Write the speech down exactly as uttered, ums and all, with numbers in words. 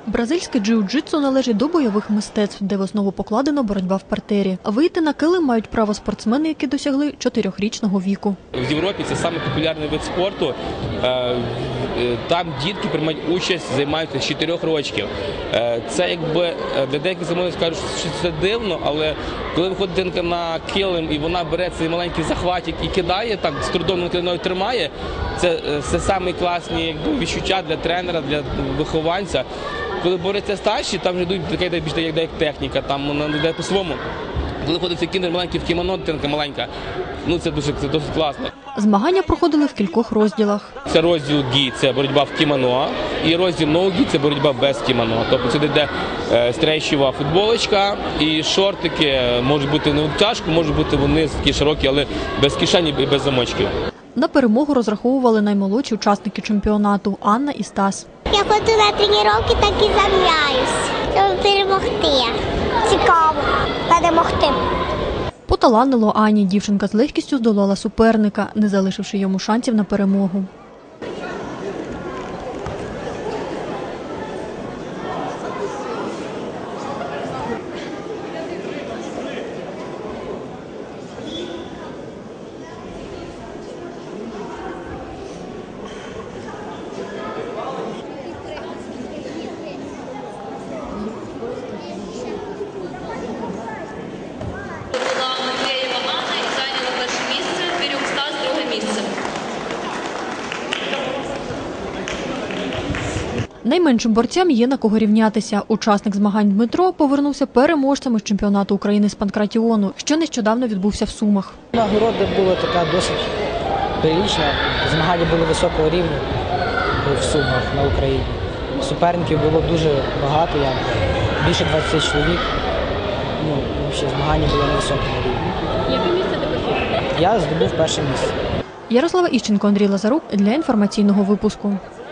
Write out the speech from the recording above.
Бразильське джиу-джитсу належить до бойових мистецтв, де в основу покладено боротьба в партері. Вийти на килим мають право спортсмени, які досягли чотирьохрічного віку. В Європі це саме популярний вид спорту. Там дітки приймають участь, займаються з чотирьох років. Це якби для деяких замовників скажуть, що це дивно, але коли виходить дитинка на килим і вона бере цей маленький захватик і кидає, так з трудом килиною тримає, це, це самі класні якби, відчуття для тренера, для вихованця. Коли борються старші, там вже йдуть така більш як техніка, там вона йде по-своєму. Коли ходить цей кіндер маленький в кімоно, дитинка маленька, ну це дуже, це досить класно. Змагання проходили в кількох розділах. Це розділ гі – це боротьба в кімоно, і розділ ноу-гі – це боротьба без кімоно. Тобто сюди йде стрейчева футболочка і шортики, можуть бути не обтяжку, можуть бути вони такі широкі, але без кишені і без замочків. На перемогу розраховували наймолодші учасники чемпіонату – Анна і Стас. Я ходжу на тренування, так і зам'яюсь, щоб перемогти. Цікаво перемогти. Поталанило Ані. Дівчинка з легкістю здолала суперника, не залишивши йому шансів на перемогу. Найменшим борцям є на кого рівнятися. Учасник змагань Дмитро повернувся переможцем із чемпіонату України з панкратіону, що нещодавно відбувся в Сумах. Нагорода була така досить прилічна. Змагання були високого рівня в Сумах на Україні. Суперників було дуже багато, я більше двадцяти чоловік. Ну, взагалі, змагання були на високому рівні. Яке місце ти посів? Я здобув перше місце. Ярослава Іщенко, Андрій Лазарук для інформаційного випуску.